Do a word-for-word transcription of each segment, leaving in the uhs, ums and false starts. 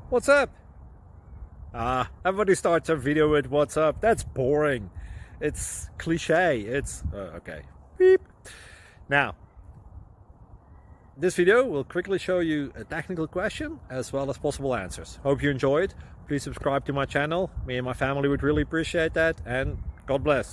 What's up? Ah, everybody starts a video with what's up. That's boring. It's cliche. It's uh, okay. Beep. Now, this video will quickly show you a technical question as well as possible answers. Hope you enjoyed. Please subscribe to my channel. Me and my family would really appreciate that, and God bless.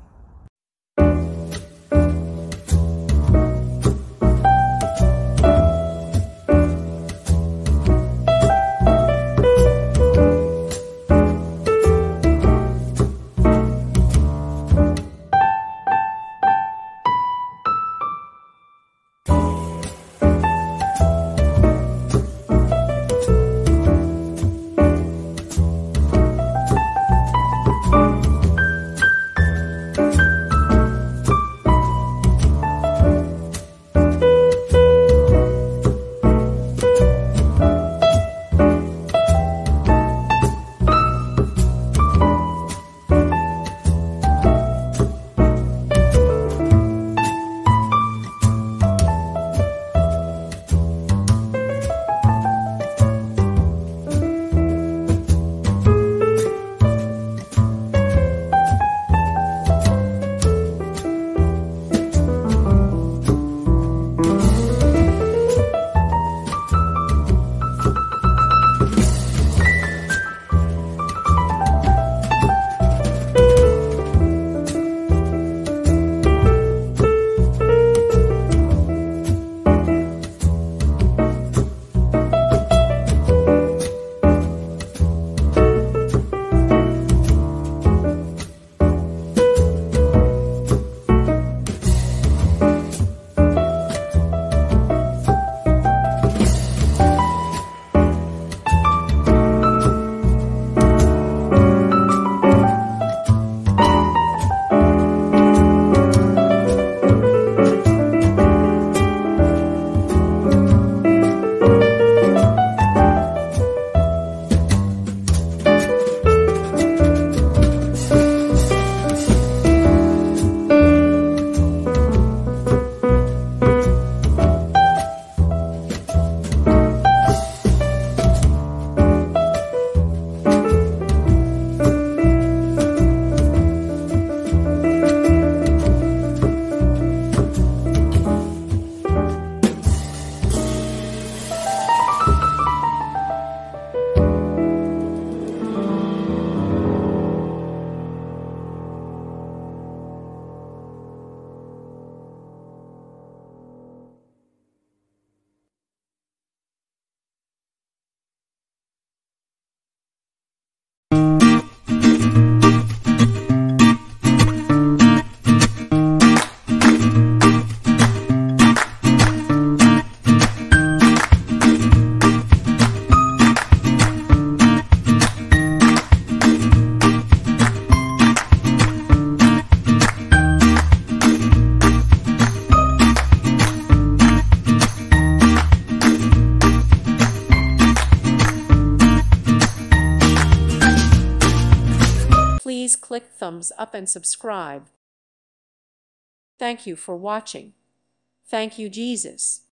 Please click thumbs up and subscribe. Thank you for watching. Thank you, Jesus.